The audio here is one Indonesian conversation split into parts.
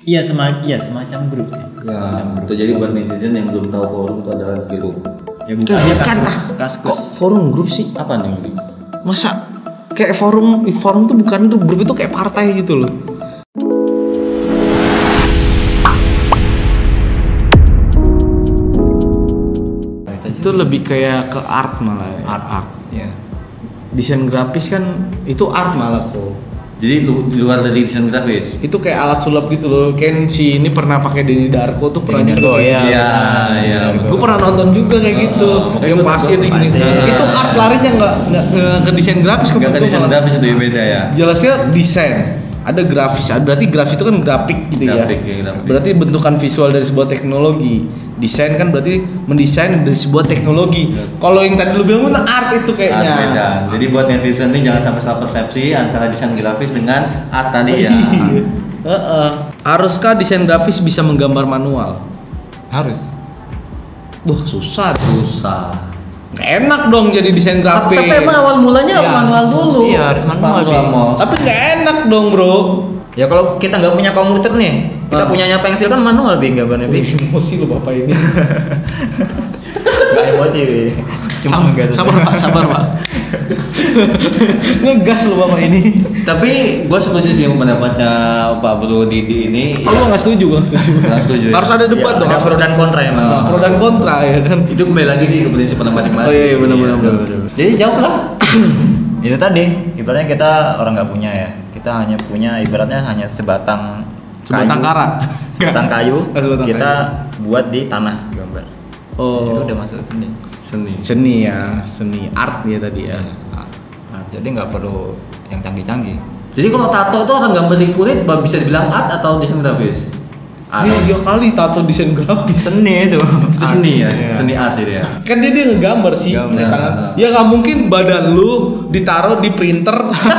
Iya semacam grup. Ya, itu jadi buat netizen yang belum tahu forum itu adalah grup. Ya bukan kaskus. Kok forum grup sih? Apa nih? Masa kayak forum tuh bukan grup itu kayak partai gitu loh. Itu lebih kayak ke art malah. Art. Ya. Desain grafis kan itu art malah kok. Jadi di luar dari desain grafis. Itu kayak alat sulap gitu loh. Kan si ini pernah pakai Denny Darko tuh pernah juga. Iya. Gue pernah nonton juga kayak gitu. Yang pasir gini. Itu art larinya nggak ke desain grafis. Nggak ke desain grafis itu beda ya. Jelasnya desain. Ada grafis. Berarti grafis itu kan grafik gitu grafik, ya. Grafik. Berarti bentukan visual dari sebuah teknologi. Desain kan berarti mendesain dari sebuah teknologi. Kalau yang tadi lu bilang itu art itu kayaknya. Art beda. Jadi buat netizen ini jangan sampai salah persepsi antara desain grafis dengan art tadi ya. Haruskah desain grafis bisa menggambar manual? Harus. Wah susah. Gak enak dong jadi desain grafis. Tapi emang awal mulanya harus manual dulu. Iya harus manual. Tapi gak enak dong bro. Ya kalau kita nggak punya komputer nih, kita punyanya pensil kan manual gambarnya. Emosi lo bapak ini. Gak emosi Bi. Cuma sabar pak. Ngegas lo bapak ini. Tapi gue setuju sih pendapatnya Pak Bro Didi ini. Oh lu nggak setuju? Nggak setuju. Harus ada debat dong. Ada pro dan kontra emang. Pro dan kontra ya kan. Itu kembali lagi sih ke prinsip masing-masing. Oh iya benar. Jadi jawablah. Itu tadi ibaratnya kita orang nggak punya ya, kita hanya punya ibaratnya hanya sebatang kara. Sebatang kayu. Sebatang kita buat di tanah gambar. Oh Itu udah masuk seni. Seni art ya tadi ya. Jadi nggak perlu yang canggih-canggih. Jadi kalau tato itu orang gambar di kulit bisa dibilang art atau desain grafis? Iya kali tato desain grafis. Seni itu. Itu seni ya, seni art itu ya. Kan dia ngegambar sih. Gambar. Ya nggak mungkin badan lu ditaruh di printer.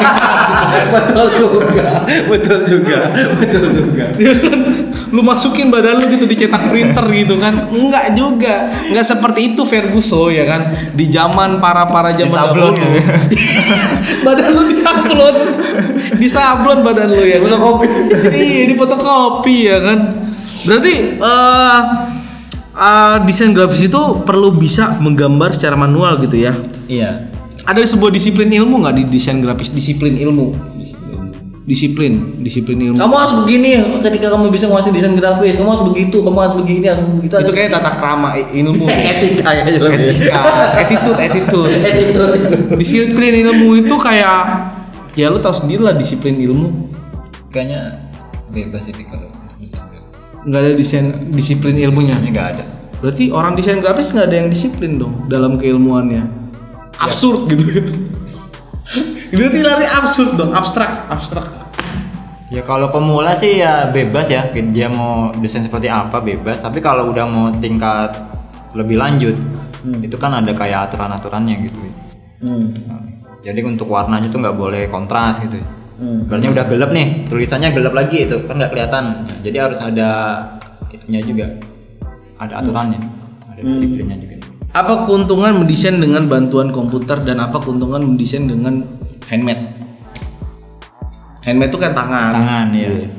Betul juga. Ya kan, lu masukin badan lu gitu dicetak printer gitu kan? Enggak juga. Enggak seperti itu Ferguson ya kan? Di zaman para zaman Disablon dahulu. Badan lu disablon. Disablon badan lu ya. Fotokopi. Iya, di fotokopi ya kan. Berarti desain grafis itu perlu bisa menggambar secara manual gitu ya. Iya. Ada sebuah disiplin ilmu nggak di desain grafis? Disiplin ilmu. Kamu harus begini ketika kamu bisa menguasai desain grafis. Kamu harus begitu, kamu harus begini, harus begitu. Itu kayak tata krama ilmu. Etika ya lebih. Attitude. Disiplin ilmu itu kayak ya lu tahu sendiri lah disiplin ilmu. Kayaknya bebas sih kalau desain grafis. Nggak ada disiplin ilmunya. Ini nggak ada. Berarti orang desain grafis nggak ada yang disiplin dong dalam keilmuannya. Absurd gitu. Berarti lari absurd dong, abstrak. Ya kalau pemula sih ya bebas ya, dia mau desain seperti apa bebas. Tapi kalau udah mau tingkat lebih lanjut, itu kan ada kayak aturan-aturannya gitu. Nah, jadi untuk warnanya tuh nggak boleh kontras gitu. Berarti udah gelap nih, tulisannya gelap lagi itu kan nggak kelihatan. Jadi harus ada itunya juga, ada aturannya, ada disiplinnya juga. Apa keuntungan mendesain dengan bantuan komputer dan apa keuntungan mendesain dengan handmade? Handmade itu kan tangan. Ya.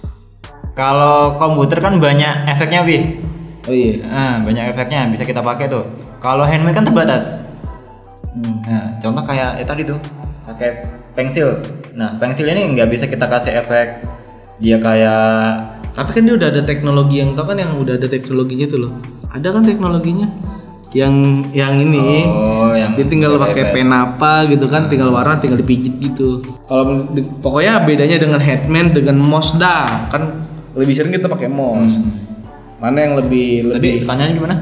Kalau komputer kan banyak efeknya, Bi. Oh iya. Banyak efeknya bisa kita pakai tuh. Kalau handmade kan terbatas. Nah, contoh kayak tadi tuh pakai pensil. Nah, pensil ini nggak bisa kita kasih efek dia kayak. Tapi kan dia udah ada teknologi yang tau kan yang udah ada teknologinya tuh loh. Ada kan teknologinya? Yang ini, dia tinggal pakai pen apa gitu kan, tinggal warna, tinggal dipijit gitu. Kalau pokoknya bedanya dengan handmade dengan mouse kan lebih sering kita pakai mouse. Mana yang lebih? Pertanyaannya gimana?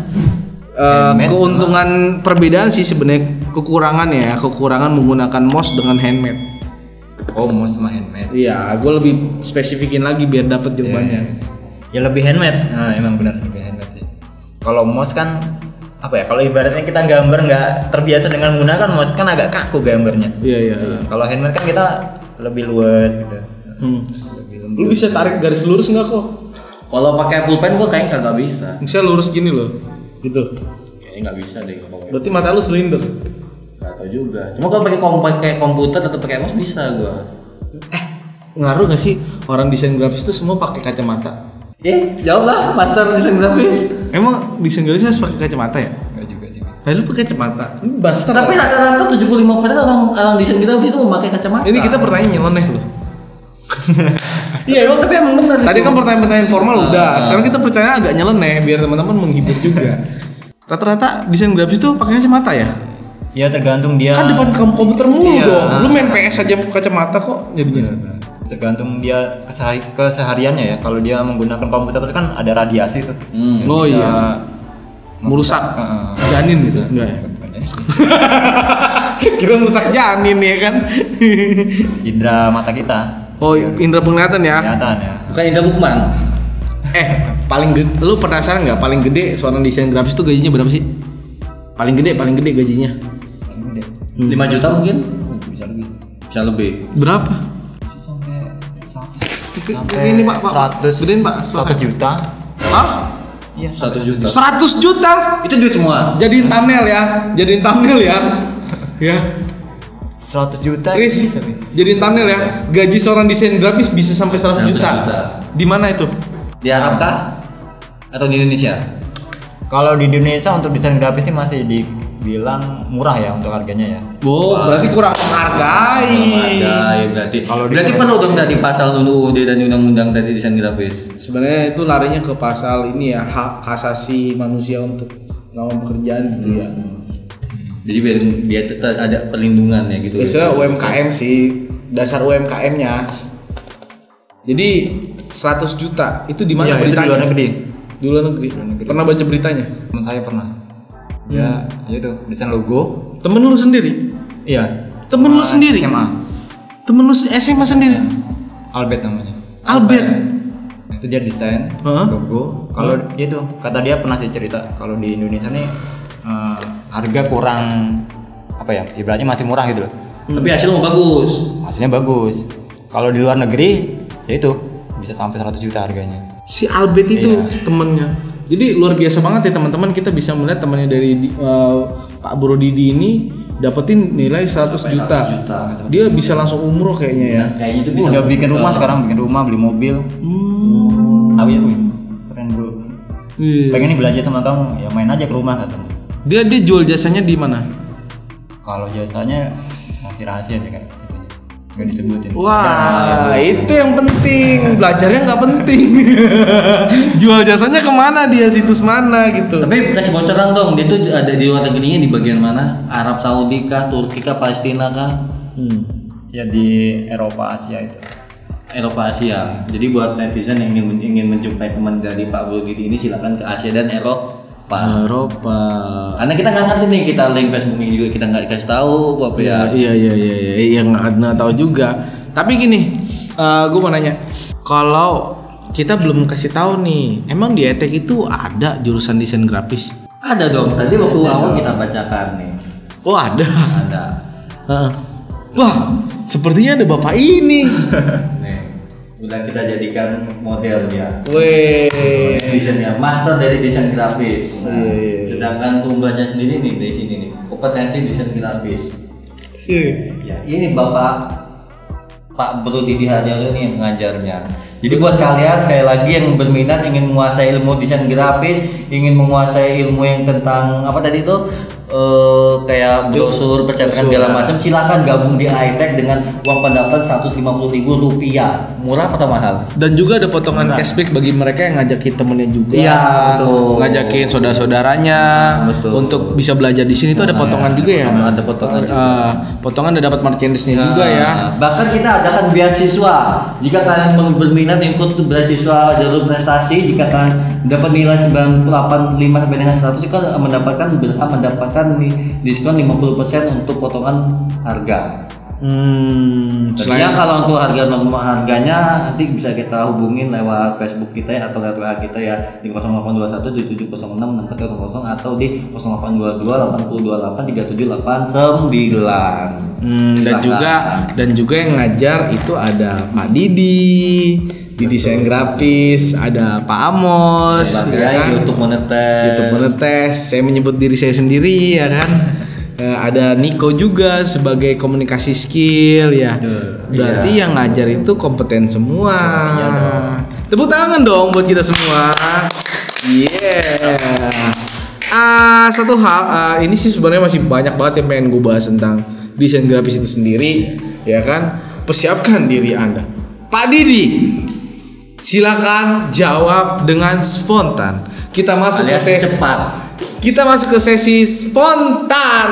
Keuntungan perbedaan sih sebenarnya kekurangan menggunakan mouse dengan handmade. Oh, mouse sama handmade. Iya, gue lebih spesifikin lagi biar dapat jawabannya. Ya lebih handmade. Nah, emang benar lebih handmade sih. Kalau mouse kan apa ya, kalau ibaratnya kita gambar nggak terbiasa dengan menggunakan mouse kan agak kaku gambarnya. Iya. Kalau handmade kan kita lebih luas gitu. Lu bisa tarik garis lurus nggak kok? Kalau pakai pulpen gua kayaknya kagak bisa. Bisa lurus gini loh, gitu. Kayaknya nggak bisa deh. Berarti mata lu silinder. Nggak tahu juga. Cuma kalau pakai komputer atau pakai mouse bisa gua. ngaruh nggak sih orang desain grafis itu semua pakai kacamata? Jawablah master desain grafis. Emang desain grafis harus pakai kacamata ya? Enggak juga sih. Lalu pakai kacamata. Ini master. Tapi rata-rata 75% orang desain grafis itu memakai kacamata. Ini kita pertanyaan nyeleneh loh. Iya emang, tapi emang benar. Tadi kan pertanyaan formal udah. Sekarang kita pertanyaan agak nyeleneh biar teman-teman menghibur juga. Rata-rata desain grafis tuh pakai kacamata ya? Ya tergantung dia. Kan depan komputer mulu Iya. dong. Lu main PS aja pakai kacamata kok jadinya. Tergantung dia kesehariannya ya. Kalau dia menggunakan komputer itu kan ada radiasi tuh. Yang Oh bisa iya. Merusak janin gitu. Enggak ya? Kira merusak janin ya kan? Indra mata kita. Oh, indra penglihatan ya. Kelihatan ya. Bukan Indra Bukman. Paling gede, lu penasaran nggak paling gede seorang desain grafis tuh gajinya berapa sih? Paling gede gajinya. 5 juta mungkin? Bisa lebih. Bisa lebih. Berapa? Bisa sampai Ini Pak. 100 Gedein, Pak. 100 juta. Hah? Iya, 100 juta. 100 juta? Itu duit semua. Jadiin thumbnail ya. Ya. 100 juta Chris, bisa. jadiin thumbnail ya. Gaji seorang desain grafis bisa sampai 100 juta. Di mana itu? Di Arab kah? Atau di Indonesia? Kalau di Indonesia untuk desain grafis ini masih dibilang murah ya untuk harganya ya. Oh, berarti kurang menghargai. Berarti. Kalau di- Berarti perlu dong tadi pasal UUD dan undang-undang tadi desain grafis. Sebenarnya itu larinya ke pasal ini ya, hak asasi manusia untuk melakukan pekerjaan gitu ya. Jadi biar tetap ada perlindungan ya gitu. Biasanya UMKM sih, dasar UMKM-nya. Jadi 100 juta itu di mana Iya, itu di beritanya? luar negeri. Di luar negeri. Pernah baca beritanya? Teman saya pernah. Ya, itu desain logo. Temen lu sendiri? Iya. Temen lu sendiri? SMA. Temen lu SMA sendiri? Albert namanya. Albert. Itu dia desain Hah? logo. Kalau itu kata dia pernah sih cerita kalau di Indonesia nih harga kurang apa ya? Ibaratnya masih murah gitu loh. Tapi hasilnya bagus. Hasilnya bagus. Kalau di luar negeri ya itu bisa sampai 100 juta harganya. Si Albert itu Iya. temennya. Jadi luar biasa banget ya teman-teman, kita bisa melihat temannya dari Pak Bro Didi ini dapetin nilai 100 juta. Dia bisa langsung umroh kayaknya ya. Kayaknya itu bisa. Udah bikin rumah sekarang, bikin rumah, beli mobil. Tapi ya tuh keren bro. Iya. Pengen nih belajar sama kamu, ya main aja ke rumah katanya. Dia jual jasanya di mana? Kalau jasanya masih rahasia deh kan, nggak disebutin. Wah, itu yang penting. Belajarnya nggak penting. Jual jasanya kemana dia, situs mana gitu. Tapi kasih bocoran dong, dia tuh ada di luar negerinya di bagian mana? Arab Saudi kah, Turki kah, Palestina kah? Ya di Eropa Asia itu. Eropa Asia. Jadi buat netizen yang ingin menjumpai teman dari Pak Bulgidi ini silakan ke Asia dan Eropa. Eropa. Karena kita nggak ngerti nih, kita link Facebooknya juga kita nggak dikasih tahu apa ya. Iya nggak tahu juga. Tapi gini, gue mau nanya, kalau kita belum kasih tahu nih, emang di ETEK itu ada jurusan desain grafis? Ada dong. Tadi waktu awal kita bacakan nih. Oh ada. Ada. Wah, sepertinya ada bapak ini. Nih, udah kita jadikan model ya. Weh. Desainnya master dari desain grafis. Nah, Iya. sedangkan tumbanya sendiri nih dari sini nih, kompetensi desain grafis. Ya, ini Bapak Pak Bro Didi Haryono nih yang mengajarnya. Jadi buat kalian sekali lagi yang berminat ingin menguasai ilmu desain grafis, ingin menguasai ilmu yang tentang apa tadi itu kayak brosur, percetakan segala macam, silakan gabung di iTech dengan uang pendaftaran Rp150.000. Murah atau mahal? Dan juga ada potongan cashback bagi mereka yang ngajakin temennya juga. Iya, betul. Ngajakin saudara-saudaranya Betul. untuk bisa belajar di sini itu ada potongan juga ya. Ada potongan. Potongan dan dapat merchandise-nya juga ya. Bahkan kita adakan beasiswa. Jika kalian berminat ikut beasiswa jalur prestasi, jika kalian dapat nilai 98,5 sampai dengan 100, kan mendapatkan diskon 50% untuk potongan harga. Selanjutnya kalau untuk harga normal harganya nanti bisa kita hubungin lewat Facebook kita ya, atau lewat WA kita ya di 0821 7706 6400 atau di 0822 828 3789. Dan juga yang ngajar itu ada Pak Didi di desain grafis, ada Pak Amos sebagai ya kan? YouTube Monetes. YouTube Monetes. Saya menyebut diri saya sendiri ya kan. Ada Niko juga sebagai komunikasi skill ya. Berarti yang ngajar itu kompeten semua. Tepuk tangan dong buat kita semua. Satu hal ini sih sebenarnya masih banyak banget yang pengen gue bahas tentang desain grafis itu sendiri, ya kan? Persiapkan diri Anda. Pak Didi, silakan jawab dengan spontan. Kita masuk ke sesi cepat. Kita masuk ke sesi spontan.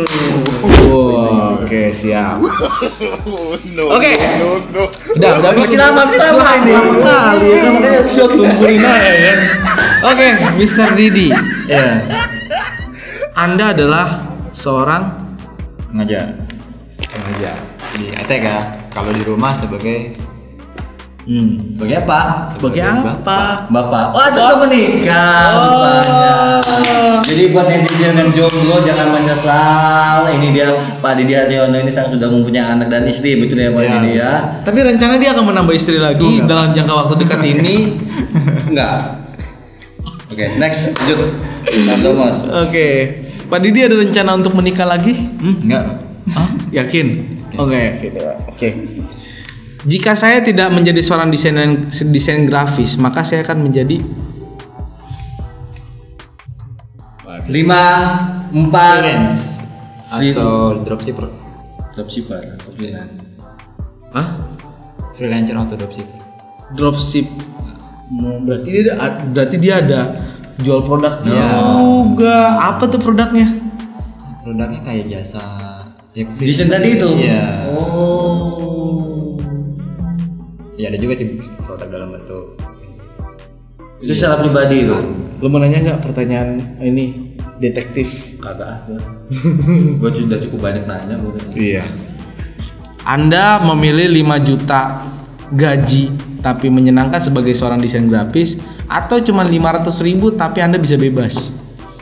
Oke, siap. Oke. Udah Masih lama ini. Kali ya kan kayak tungguin aja kan. Oke, Mr. Didi. Ya. Anda adalah seorang Pengajar di ATK. Kalau di rumah sebagai Sebagai apa? sebagai apa? Bapak. Oh, terus menikah. Jadi buat netizen yang jomblo jangan menyesal. Ini dia Pak Didi Haryono ini sudah mempunyai anak dan istri, betul ya Pak Didi ya? Tapi rencana dia akan menambah istri lagi dalam jangka waktu dekat ini. Enggak. Oke, next lanjut. Pak Thomas. Oke. Pak Didi ada rencana untuk menikah lagi? enggak. Yakin? Oke. Jika saya tidak menjadi seorang desain grafis, maka saya akan menjadi 5, 4 Freelance atau dropshipper. Dropshipper atau freelance. Freelancer atau dropshipper. Dropship. Berarti dia ada jual produknya Iya. juga. Apa tuh produknya? Produknya kayak jasa ya, Desain tadi itu. Iya. Oh. Ya ada juga sih produk dalam bentuk. Itu secara pribadi itu. Lo mau nanya nggak pertanyaan ini detektif? Kagak ada. Gua sudah cukup banyak nanya udah. Iya. Anda memilih 5 juta gaji tapi menyenangkan sebagai seorang desain grafis, atau cuma 500.000 tapi Anda bisa bebas?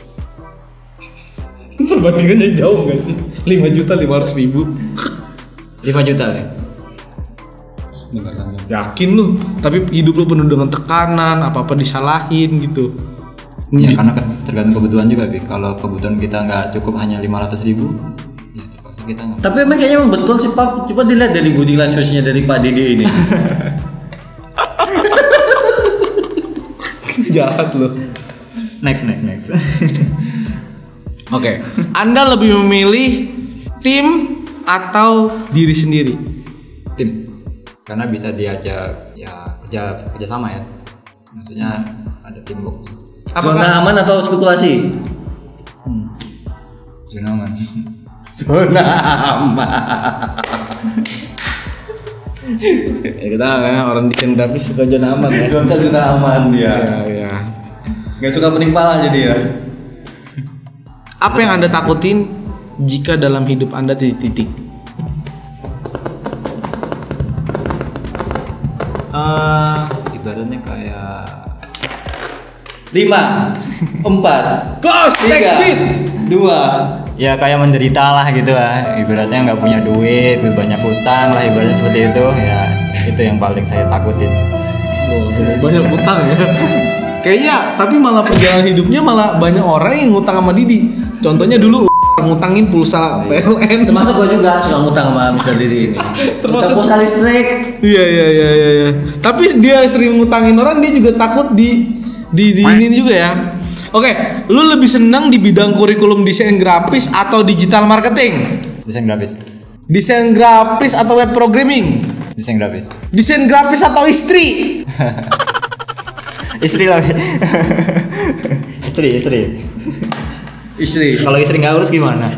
Perbandingannya jauh nggak sih? 5.500.000. 5 juta ya. Beneran. Yakin lu? Tapi hidup lu penuh dengan tekanan, apa-apa disalahin gitu. Ya karena tergantung kebutuhan juga, Bi. Kalau kebutuhan kita nggak cukup hanya 500.000, ya terpaksa kita nggak. Tapi emang kayaknya emang betul sih Pak. Coba dilihat dari body language-nya dari Pak Didi ini. Jahat lu. Next. Oke. Anda lebih memilih tim atau diri sendiri? Tim. Karena bisa diajak ya kerja sama ya. Maksudnya ada teamwork. Zona aman atau spekulasi? Zona aman. Zona aman. Ya kita orang desain grafis suka zona aman ya. Zona aman ya. Iya. Gak suka pening pala jadi ya. Apa yang Anda takutin jika dalam hidup Anda titik-titik? Ibaratnya kayak 5, 4, Close, next 3, speed. 2. ya kayak menderita lah gitu lah. Ibaratnya nggak punya duit, banyak hutang lah, ibaratnya seperti itu. Ya itu yang paling saya takutin. Banyak utang ya. Kayaknya tapi malah perjalanan hidupnya malah banyak orang yang ngutang sama Didi. Contohnya dulu ngutangin pulsa PLN. Termasuk gue juga suka ngutang sama Mr. Didi ini. Termasuk pulsa listrik. Iya. Tapi dia sering ngutangin orang, dia juga takut di ini juga ya. Oke, lu lebih senang di bidang kurikulum desain grafis atau digital marketing? Desain grafis. Desain grafis atau web programming? Desain grafis. Desain grafis atau istri? Istri lah. Istri. Kalau istri nggak urus gimana?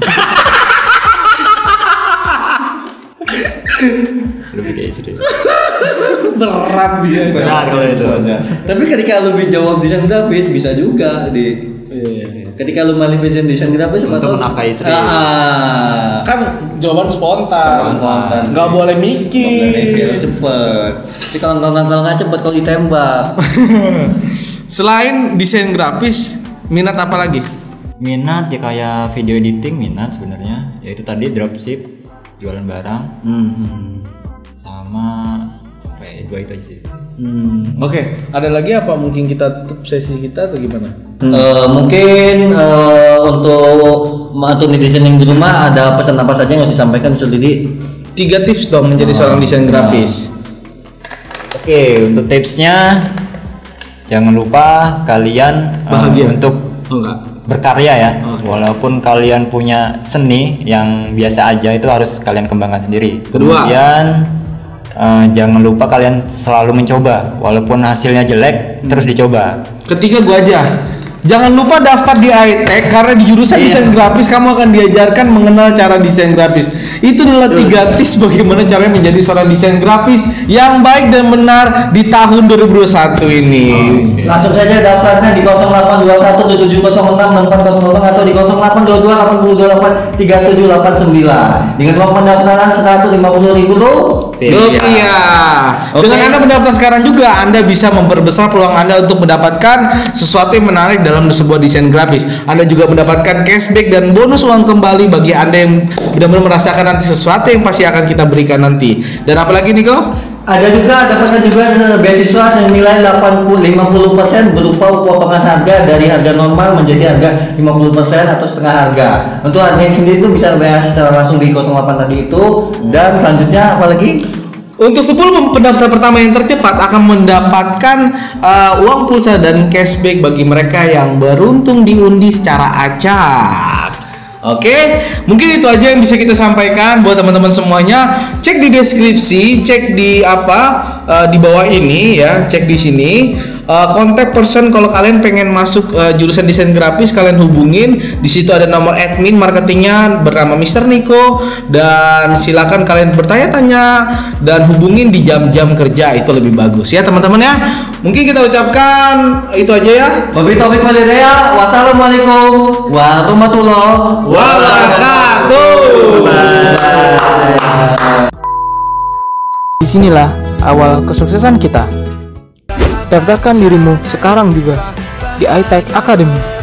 Lebih kayak istri. Berat dia. Benar kalau itu. Tapi ketika lu jawab desain grafis bisa juga di. Ketika lu milih desain grafis Untuk menafkahi istri. Kan jawaban spontan. Nggak boleh mikir. Harus cepet. Tapi kalau nggak cepet kalau ditembak. Selain desain grafis, minat apa lagi? Minat ya kayak video editing minat sebenarnya. Yaitu tadi dropship, jualan barang. Sama apa ya, 2 itu aja sih. Oke, ada lagi apa mungkin kita tutup sesi kita atau gimana? Mungkin untuk untuk desain di rumah ada pesan apa saja yang harus disampaikan Mr. Didi? 3 tips dong menjadi seorang desain grafis. Oke, untuk tipsnya jangan lupa kalian Bahagia. untuk Enggak. berkarya ya. Walaupun kalian punya seni yang biasa aja itu harus kalian kembangkan sendiri. Kedua. Kemudian jangan lupa kalian selalu mencoba walaupun hasilnya jelek terus dicoba. Ketiga gua aja. Jangan lupa daftar di iTech karena di jurusan desain grafis kamu akan diajarkan mengenal cara desain grafis. Itu adalah 3 tips bagaimana caranya menjadi seorang desain grafis yang baik dan benar di tahun 2021 ini. Langsung saja daftarnya di 082177066400 atau di 082280283789 dengan uang pendaftaran Rp150.000. Dengan Anda mendaftar sekarang juga Anda bisa memperbesar peluang Anda untuk mendapatkan sesuatu yang menarik dalam sebuah desain grafis. Anda juga mendapatkan cashback dan bonus uang kembali bagi Anda yang benar-benar merasakan nanti sesuatu yang pasti akan kita berikan nanti. Dan apalagi Niko? Dapatkan juga beasiswa senilai 50% berupa potongan harga dari harga normal menjadi harga 50% atau setengah harga. Untuk harganya sendiri itu bisa bayar secara langsung di 08 tadi itu. Dan selanjutnya apalagi? Untuk 10 pendaftar pertama yang tercepat akan mendapatkan uang pulsa dan cashback bagi mereka yang beruntung diundi secara acak. Oke, mungkin itu aja yang bisa kita sampaikan buat teman-teman semuanya. Cek di deskripsi, cek di di bawah ini ya, cek di sini. Contact person kalau kalian pengen masuk jurusan desain grafis, kalian hubungin. Di situ ada nomor admin marketingnya bernama Mr. Niko, dan silakan kalian bertanya-tanya dan hubungin di jam-jam kerja, itu lebih bagus ya teman-teman ya. Mungkin kita ucapkan itu aja ya. Wabillahi taufiq wal hidayah. Wassalamualaikum warahmatullahi Wabarakatuh. Disinilah awal kesuksesan kita. Daftarkan dirimu sekarang juga di iTech Academy.